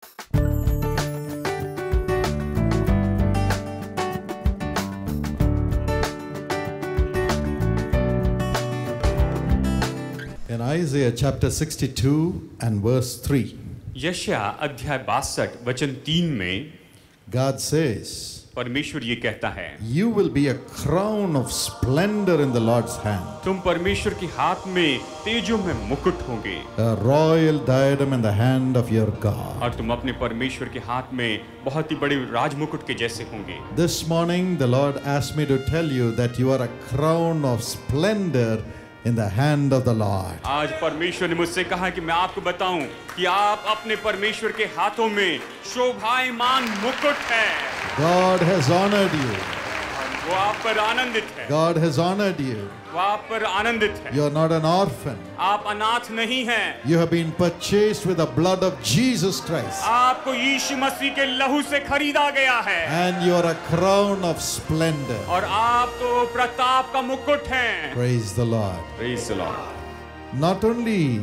In Isaiah chapter 62 and verse 3, यशाया अध्याय 62 वचन 3 में God says, परमेश्वर ये कहता है, you will be a crown of splendor in the Lord's hand, तुम परमेश्वर के हाथ में तेजों में मुकुट होंगे, a royal diadem in the hand of your God. और तुम अपने परमेश्वर के हाथ में बहुत ही बड़े राजमुकुट के जैसे होंगे। This morning the Lord asked me to tell you that you are a crown of splendor in the hand of the Lord. आज परमेश्वर ने मुझसे कहा कि मैं आपको बताऊं कि आप अपने परमेश्वर के हाथों में शोभायमान मुकुट है। God has honored you. वो आप पर आनंदित है। God has honored you. वो आप पर आनंदित है। You are not an orphan. आप अनाथ नहीं हैं। You have been purchased with the blood of Jesus Christ. आपको यीशु मसीह के लहू से खरीदा गया है। And you are a crown of splendor. और आप तो प्रताप का मुकुट हैं। Praise the Lord. Praise the Lord. Not only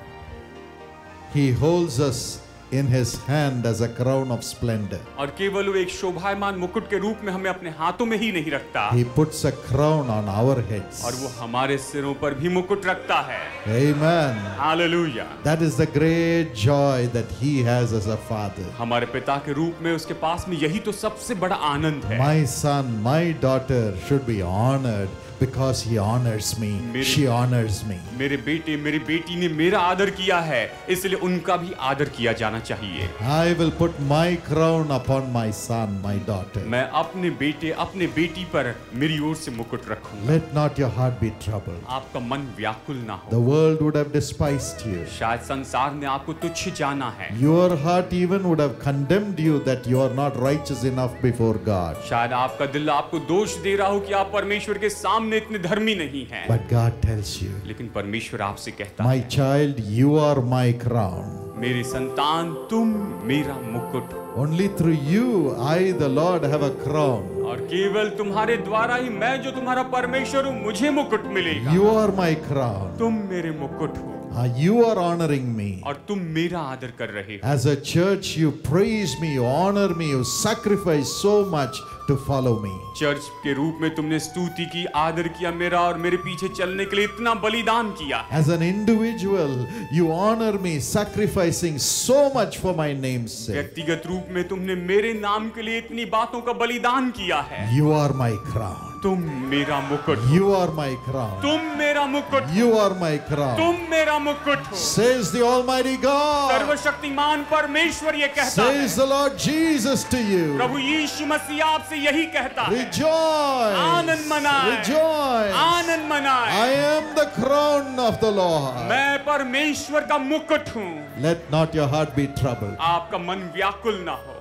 He holds us in His hand as a crown of splendor, और केवल वो एक शोभायमान मुकुट के रूप में हमें अपने हाथों में ही नहीं रखता, He puts a crown on our heads. और वो हमारे सिरों पर भी मुकुट रखता है। Amen. Hallelujah. That is the great joy that He has as a father. हमारे पिता के रूप में उसके पास में यही तो सबसे बड़ा आनंद है। My son, my daughter should be honored because he honors me. She honors me. मेरे बेटे मेरी बेटी ने मेरा आदर किया है, इसलिए उनका भी आदर किया जाना चाहिए। I will put my crown upon my son, my daughter. मैं अपने बेटे अपने बेटी पर मेरी ओर से मुकुट रखूंगा। Let not your heart be troubled. आपका मन व्याकुल ना The हो। world would have despised you. शायद संसार ने आपको तुच्छ जाना है। Your heart even would have condemned you that you are not righteous enough before God. शायद आपका दिल आपको दोष दे रहा हो कि आप परमेश्वर के सामने इतने धर्मी नहीं हैं। But God tells you, लेकिन परमेश्वर आपसे कहता my है, child, you are my crown. मेरी संतान तुम मेरा मुकुट हो। Only through you, I, the Lord, have a crown. और केवल तुम्हारे द्वारा ही मैं जो तुम्हारा परमेश्वर हूँ मुझे मुकुट मिलेगा। You are my crown. तुम मेरे मुकुट हो You are honoring me. और तुम मेरा आदर कर रहे हो। As a church, you praise me, you honor me, you sacrifice so much to follow me. Church के रूप में तुमने स्तुति की, आदर किया मेरा और मेरे पीछे चलने के लिए इतना बलिदान किया। As an individual, you honor me, sacrificing so much for my name's sake. व्यक्तिगत रूप में तुमने मेरे नाम के लिए इतनी बातों का बलिदान किया है। You are my crown. तुम मेरा मुकुट। You are my crown. तुम मेरा मुकुट। You are my crown. तुम मेरा मुकुट हो। Says the Almighty God. सर्वशक्तिमान परमेश्वर ये कहता है। Says the Lord Jesus to you. प्रभु यीशु मसीह आपसे यही कहता है। Rejoice. आनंद मनाए। Rejoice. आनंद मनाए। I am the crown of the Lord. मैं परमेश्वर का मुकुट हूँ। Let not your heart be troubled. आपका मन व्याकुल ना हो।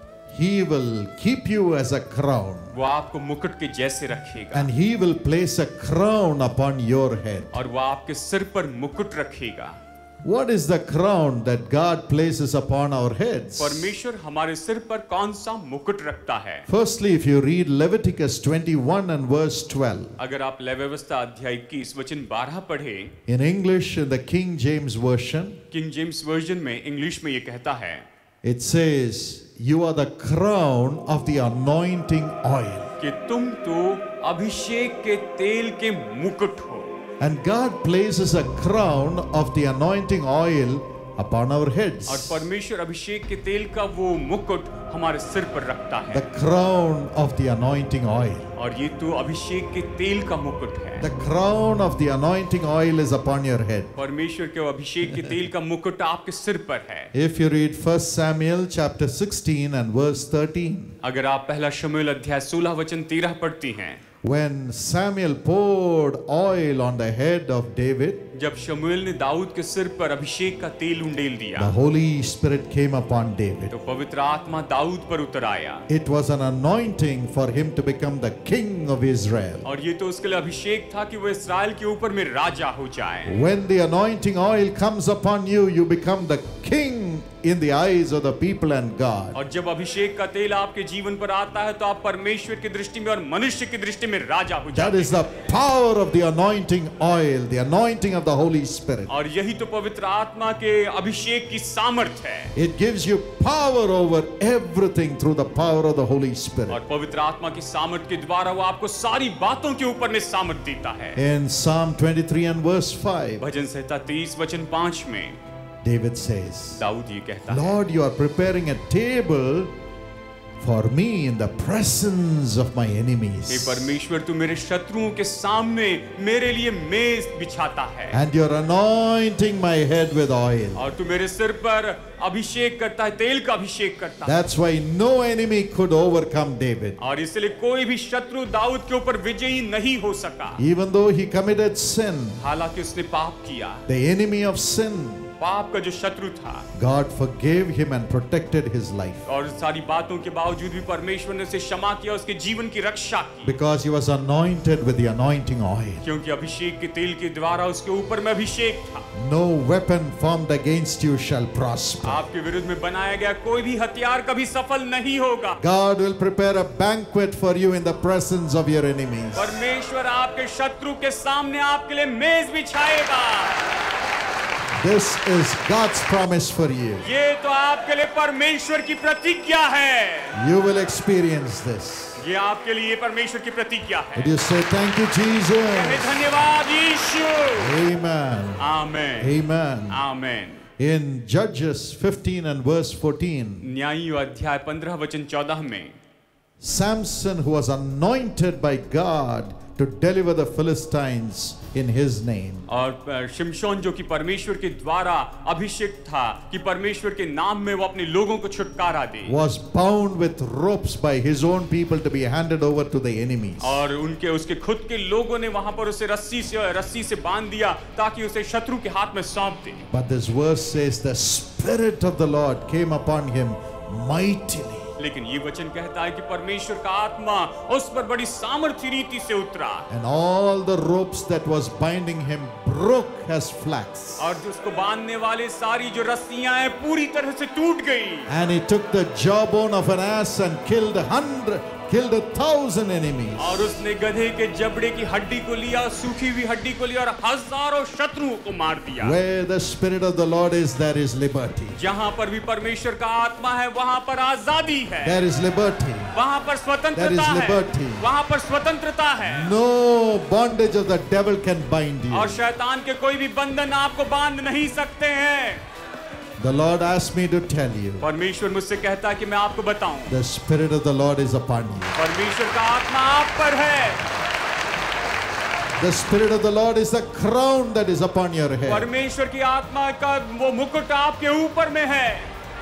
He will keep you as a crown. वो आपको मुकुट के जैसे रखेगा। And He will place a crown upon your head. और वो आपके सिर पर मुकुट रखेगा। What is the crown that God places upon our heads? परमेश्वर हमारे सिर पर कौन सा मुकुट रखता है? Firstly, if you read Leviticus 21 and verse 12. अगर आप लेवी व्यवस्था अध्याय 21 वचन 12 पढ़े, In English, in the King James Version, king James version में इंग्लिश में ये कहता है, it says, you are the crown of the anointing oil. कि तुम तो अभिषेक के तेल के मुकुट हो। And God places a crown of the anointing oil upon our heads. और परमेश्वर अभिषेक के तेल का वो मुकुट हमारे सिर पर रखता है। The crown of the anointing oil. और ये तो अभिषेक के तेल का मुकुट है। The crown of the anointing oil is upon your head. परमेश्वर के अभिषेक के तेल का मुकुट आपके सिर पर है। If you read 1 Samuel chapter 16 and verse 13. अगर आप पहला शमूएल अध्याय 16 वचन 13 पढ़ती हैं, When Samuel poured oil on the head of David, जब शमूएल ने दाऊद के सिर पर अभिषेक का तेल उंडेल दिया, the Holy Spirit came upon David. तो पवित्र आत्मा दाऊद पर उतर आया। It was an anointing for him to become the king of Israel. और ये तो उसके लिए अभिषेक था कि वो इस्राएल के ऊपर में राजा हो जाए। When the anointing oil comes upon you, you become the king in the eyes of the people and God. और जब अभिषेक का तेल आपके जीवन पर आता है तो आप परमेश्वर की दृष्टि में और मनुष्य की दृष्टि में राजा हो That जाते is the power of the anointing oil, the anointing of the the Holy Spirit. और यही तो पवित्र आत्मा के अभिषेक की सामर्थ है। It gives you power over everything through the power of the Holy Spirit. और पवित्र आत्मा की सामर्थ के द्वारा वो आपको सारी बातों के ऊपर में सामर्थ देता है। In Psalm 23 and verse 5, भजन संहिता 23 वचन 5 में David says, दाऊद ये कहता है, Lord, you are preparing a table for me in the presence of my hey enemies. परमेश्वर तू मेरे शत्रुओं के सामने मेरे लिए मेज बिछाता है And you're anointing my head with oil. और तू मेरे सिर पर अभिषेक करता है, तेल का अभिषेक करता है। That's why no enemy could overcome David. और इसलिए कोई भी शत्रु दाऊद के ऊपर विजयी नहीं हो सका, Even though he committed sin, हालांकि उसने पाप किया। the enemy of sin, पाप का जो शत्रु था, God forgave him and protected his life. और सारी बातों के बावजूद भी परमेश्वर ने उसे क्षमा किया, उसके जीवन की रक्षा की, Because he was anointed with the anointing oil. क्योंकि अभिषेक के तेल के द्वारा उसके ऊपर में अभिषेक था। No weapon formed against you shall prosper. आपके विरुद्ध में बनाया गया कोई भी हथियार कभी सफल नहीं होगा। God will prepare a banquet for you in the presence of your enemies. परमेश्वर आपके शत्रु के सामने आपके लिए मेज बिछाएगा। This is God's promise for you. ये तो आपके लिए परमेश्वर की प्रतिज्ञा है। You will experience this. ये आपके लिए परमेश्वर की प्रतिज्ञा है। Would you say thank you, Jesus? कहे धन्यवाद यीशु। Amen. Amen. Amen. Amen. In Judges 15 and verse 14, न्यायियों अध्याय 15 वचन 14 में Samson, who was anointed by God to deliver the Philistines in his name, और शिमशोन जो कि परमेश्वर के द्वारा अभिषेक था कि परमेश्वर के नाम में वो अपने लोगों को छुटकारा दे, was bound with ropes by his own people to be handed over to the enemies. और उसके खुद के लोगों ने वहां पर उसे रस्सी से बांध दिया ताकि उसे शत्रु के हाथ में सौंप दे। But this verse says the Spirit of the Lord came upon him mightily. लेकिन ये वचन कहता है कि परमेश्वर का आत्मा उस पर बड़ी सामर्थ्य रीति से उतरा, And all the ropes that was binding him broke as flax. और जो उसको बांधने वाले सारी जो रस्सियां हैं पूरी तरह से टूट गई। And he took the jawbone of an ass and killed 1,000 enemies. और उसने गधे के जबड़े की हड्डी को लिया, सूखी हुई हड्डी को लिया और हजारों शत्रुओं को मार दिया। Where the Spirit of the Lord is, there is liberty. जहां पर भी परमेश्वर का आत्मा है वहां पर आजादी है, There is liberty. वहां पर स्वतंत्रता There is है, liberty. वहां पर स्वतंत्रता है। No bondage of the devil can bind you. और शैतान के कोई भी बंधन आपको बांध नहीं सकते हैं। The Lord asked me to tell you, परमेश्वर मुझसे कहता है कि मैं आपको बताऊं, the Spirit of the Lord is upon you. परमेश्वर का आत्मा आप पर है। The Spirit of the Lord is the crown that is upon your head. परमेश्वर की आत्मा का वो मुकुट आपके ऊपर में है।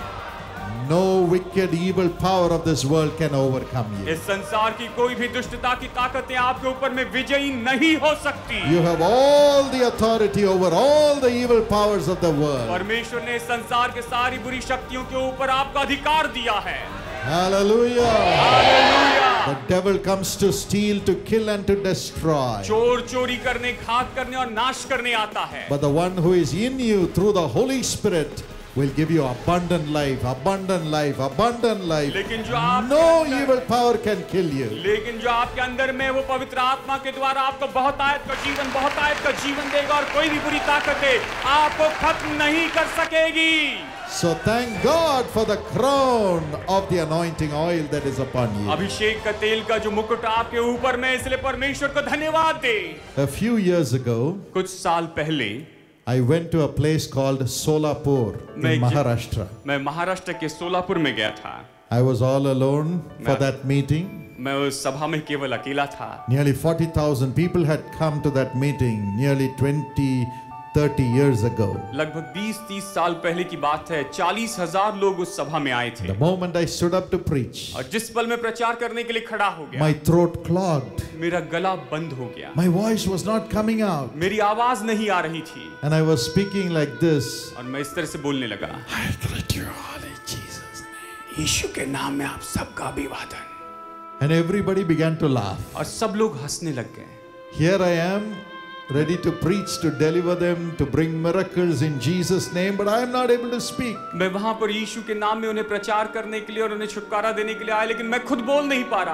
No wicked, evil power of this world can overcome you. इस संसार की कोई भी दुष्टता की ताकतें आपके ऊपर में विजयी नहीं हो सकती। You have all the authority over all the evil powers of the world. परमेश्वर ने इस संसार के सारी बुरी शक्तियों के ऊपर आपका अधिकार दिया है। Hallelujah. Hallelujah. The devil comes to steal, to kill and to destroy. चोर चोरी करने, घात करने और नाश करने आता है। But the one who is in you through the Holy Spirit will give you abundant life, abundant life, abundant life. लेकिन जो आप No evil power can kill you. लेकिन जो आपके अंदर में वो पवित्र आत्मा के द्वारा आपको बहुत आयत का जीवन देगा और कोई भी बुरी ताकतें आपको खत्म नहीं कर सकेगी। So thank God for the crown of the anointing oil that is upon you. अभिषेक का तेल का जो मुकुट आपके ऊपर में, इसलिए परमेश्वर को धन्यवाद दे। A few years ago, कुछ साल पहले I went to a place called Solapur in Maharashtra. मैं महाराष्ट्र के सोलापुर में गया था। I was all alone for that meeting. मैं उस सभा में केवल अकेला था। Nearly 40,000 people had come to that meeting nearly 20-30 years ago. लगभग 20-30 साल पहले की बात है। 40,000 लोग उस सभा में आए थे। The moment I stood up to preach, और जिस पल मैं प्रचार करने के लिए खड़ा हो गया, my throat clogged. मेरा गला बंद हो गया। My voice was not coming out. मेरी आवाज नहीं आ रही थी। And I was speaking like this. और मैं इस तरह से बोलने लगा, I greet you all in Jesus' name. यीशु के नाम में आप सबका अभिवादन। And everybody began to laugh. और सब लोग हंसने लग गए। Here I am, ready to preach, to deliver them, to bring miracles in Jesus' name, but I am not able to speak. मैं वहां पर यीशु के नाम में उन्हें प्रचार करने के लिए और उन्हें छुटकारा देने के लिए आया, लेकिन मैं खुद बोल नहीं पा रहा था।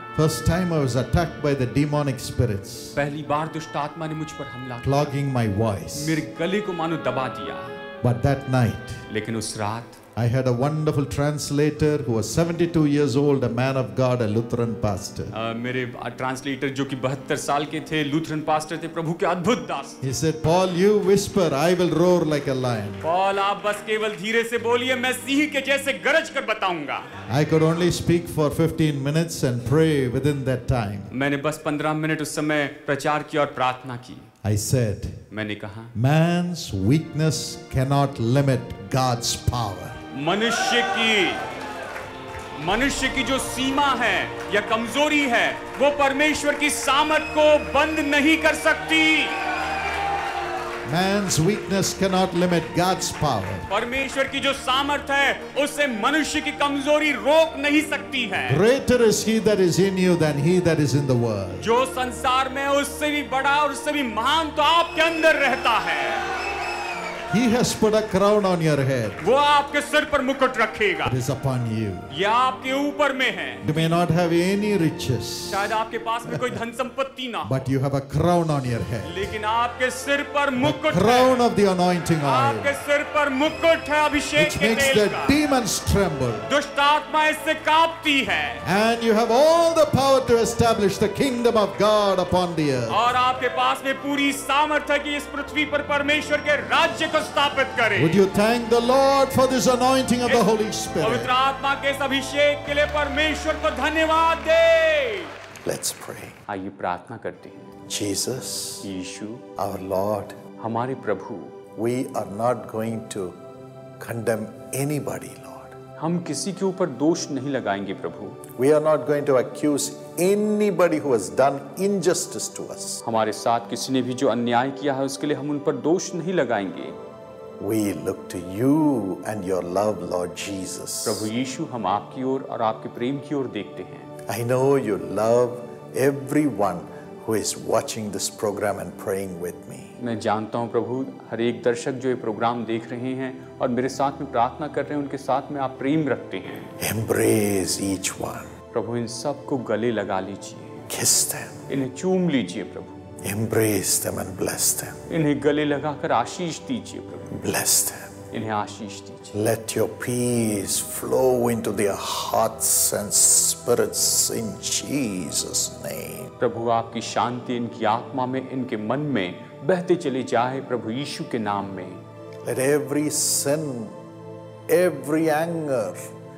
First time I was attacked by the demonic spirits, पहली बार दुष्ट आत्मा ने मुझ पर हमला किया, clogging my voice. मेरे गले को मानो दबा दिया। But that night, लेकिन उस रात I had a wonderful translator who was 72 years old, a man of God, a Lutheran pastor. मेरे ट्रांसलेटर जो कि 72 साल के थे, लूथरन पास्टर थे, प्रभु के अद्भुत दास। He said, Paul, you whisper, I will roar like a lion. Paul, आप बस केवल धीरे से बोलिए, मैं सिंह के जैसे गरज कर बताऊंगा। I could only speak for 15 minutes and pray within that time. मैंने बस 15 मिनट उस समय प्रचार किया और प्रार्थना की। I said, मैंने कहा, man's weakness cannot limit God's power. मनुष्य की जो सीमा है या कमजोरी है, वो परमेश्वर की सामर्थ को बंद नहीं कर सकती। Man's weakness cannot limit God's power. परमेश्वर की जो सामर्थ है, उससे मनुष्य की कमजोरी रोक नहीं सकती है। Greater is he that is in you than he that is in the world. जो संसार में उससे भी बड़ा और उससे भी महान तो आपके अंदर रहता है। He has put a crown on your head. वो आपके सिर पर मुकुट रखेगा। It is upon you. ये आपके ऊपर में है। You may not have any riches, शायद आपके पास में कोई धन संपत्ति ना हो, but you have a crown on your head. लेकिन आपके सिर पर मुकुट है। Crown of the anointing आपके oil, सिर पर मुकुट है अभिषेक which के makes तेल the का। demons tremble. दुष्ट आत्मा इससे कांपती है। And you have all the power to establish the kingdom of God upon the earth. और आपके पास में पूरी सामर्थ है कि इस पृथ्वी पर परमेश्वर के राज्य को स्थापित करें। Would you thank the Lord for this anointing of the Holy Spirit? पवित्र आत्मा के इस अभिषेक के लिए परमेश्वर को धन्यवाद दे। Let's pray. आइए प्रार्थना करते हैं। Jesus, यीशु, our Lord, हमारे प्रभु, we are not going to condemn anybody, Lord. हम किसी के ऊपर दोष नहीं लगाएंगे प्रभु। We are not going to accuse anybody who has done injustice to us. हमारे साथ किसी ने भी जो अन्याय किया है उसके लिए हम उन पर दोष नहीं लगाएंगे। We look to you and your love, Lord Jesus. प्रभु यीशु, हम आपकी ओर और आपके प्रेम की ओर देखते हैं। I know you love everyone who is watching this program and praying with me. मैं जानता हूँ प्रभु, हर एक दर्शक जो ये प्रोग्राम देख रहे हैं और मेरे साथ में प्रार्थना कर रहे हैं, उनके साथ में आप प्रेम रखते हैं। Embrace each one. प्रभु, इन सब को गले लगा लीजिए, Kiss them. इन्हें चूम लीजिए प्रभु, Embrace them and bless them. इन्हें गले लगाकर आशीष दीजिए प्रभु, Bless them. इन्हें आशीष दीजिए। Let your peace flow into their hearts and spirits in Jesus' name. प्रभु, आपकी शांति इनकी आत्मा में, इनके मन में बहते चली जाए प्रभु यीशु के नाम में। Let every sin, every anger,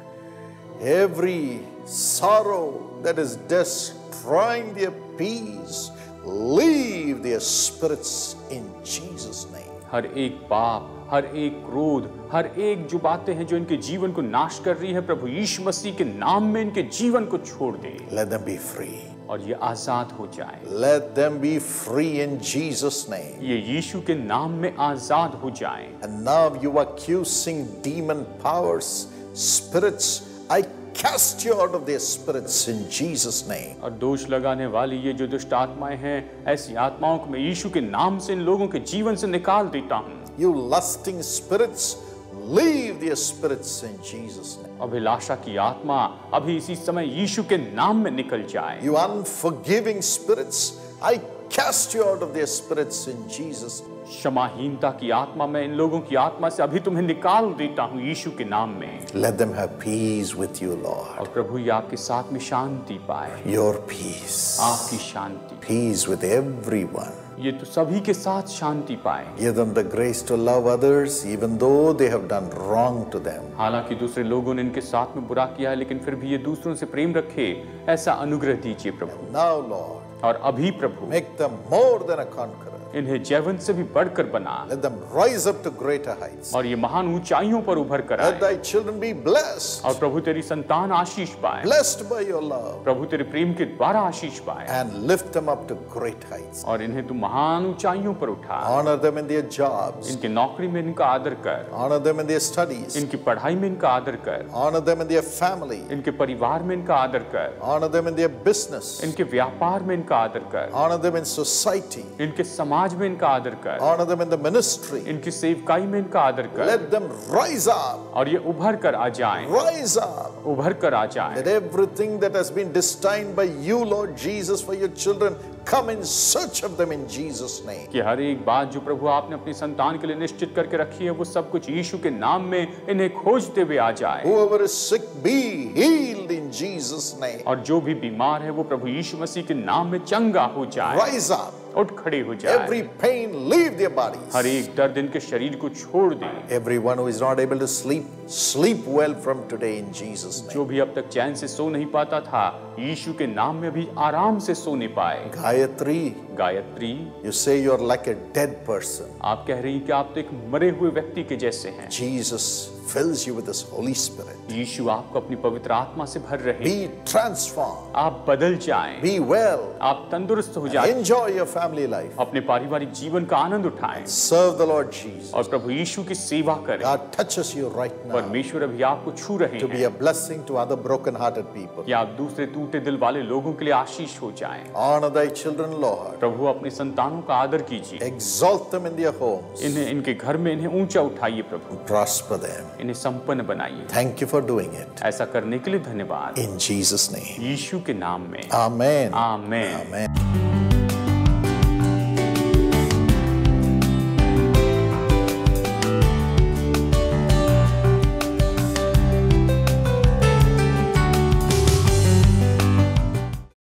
every sorrow that is destroying their peace leave their spirits in Jesus' name. हर एक पाप, हर एक क्रोध, हर एक जो बातें हैं जो इनके जीवन को नाश कर रही है, प्रभु यीशु मसीह के नाम में इनके जीवन को छोड़ दे Let them be free. और ये आजाद हो जाए। Let them be free in Jesus' name. ये यीशु के नाम में आजाद हो जाए। And now you accusing demon powers, spirits, I cast you out of their spirits in Jesus' name. और दोष लगाने वाली ये जो दुष्ट आत्माएं हैं, ऐसी आत्माओं को मैं यीशु के नाम से इन लोगों के जीवन से निकाल देता हूँ। You lusting spirits, leave their spirits in Jesus' name. अभिलाषा की आत्मा अभी इसी समय यीशु के नाम में निकल जाए। You unforgiving spirits, I cast you out of their spirits in Jesus' name. क्षमाहीनता की आत्मा, मैं इन लोगों की आत्मा से अभी तुम्हें निकाल देता हूँ यीशु के नाम में। Let them have peace with you, Lord. और प्रभु, ये आपके साथ में शांति पाए। Your peace. आपकी शांति, Peace with everyone. ये तो सभी के साथ शांति पाए। Give them the grace to love others even though they have done wrong to them. हालांकि दूसरे लोगों ने इनके साथ में बुरा किया है, लेकिन फिर भी ये दूसरों से प्रेम रखे, ऐसा अनुग्रह दीजिए प्रभु। Now, Lord, और अभी प्रभु, make them more than a conqueror. इन्हें जयवंत से भी बढ़कर बना Let them rise up to greater heights. और ये महान ऊंचाइयों पर उभर कर Let आए। thy children be blessed, और प्रभु, तेरी संतान आशीष पाए। blessed by your love, प्रभु, तेरे प्रेम के द्वारा आशीष पाए and lift them up to great heights. और इन्हें तू महान ऊंचाइयों पर उठा। Honor them in their jobs. इनके नौकरी में इनका आदर कर, Honor them in their studies. इनकी पढ़ाई में इनका आदर कर, Honor them in their family. इनके परिवार में इनका आदर कर, Honor them in their business. इनके व्यापार में इनका आदर कर, Honor them in society. इनके समाज समाज में इनका आदर कर, honor them in the ministry. इनकी सेवकाई में इनका आदर कर, Let them rise up, और ये उभर कर आ जाएं, rise up. उभर कर आ जाएं। That everything that has been destined by you, Lord Jesus, for your children, come in search of them in Jesus' name. कि हर एक बात जो प्रभु आपने अपनी संतान के लिए निश्चित करके रखी है, वो सब कुछ यीशु के नाम में इन्हें खोजते हुए आ जाए। Whoever is sick, be healed in Jesus' name. और जो भी बीमार है वो प्रभु यीशु मसीह के नाम में चंगा हो जाए, Rise up. उठ खड़े हो जाए। Every pain, leave their bodies. हर एक दर्द इनके शरीर को छोड़ दे। Everyone who is not able to sleep, sleep well from today in Jesus' name. जो भी अब तक चैन से सो नहीं पाता था, यीशु के नाम में भी आराम से सोने पाए। Gayatri, Gayatri, you say you're like a dead person. आप कह रही हैं कि आप तो एक मरे हुए व्यक्ति के जैसे हैं। Jesus fills you with His Holy Spirit. यीशु आपको अपनी पवित्र आत्मा से भर रहे हैं। Be transformed. आप बदल जाएं, Be well. आप तंदुरुस्त हो जाएं, Enjoy your family life. अपने पारिवारिक जीवन का आनंद उठाएं Serve the Lord Jesus. और प्रभु यीशु की सेवा करें। God touches you right now परमेश्वर अभी आपको छू रहे to be हैं a blessing to other broken-hearted people. कि आप दूसरे टूटे दिल वाले लोगों के लिए आशीष हो जाएं। Honor thy children, Lord. प्रभु अपने संतानों का आदर कीजिए, Exalt them in their homes. इन्हें इनके घर में इन्हें ऊंचा उठाइए प्रभु, Prosper them. इन्हें संपन्न बनाइए। Thank you for doing it. ऐसा करने के लिए धन्यवाद, In Jesus' name. यीशु के नाम में, Amen. आमेन। Amen.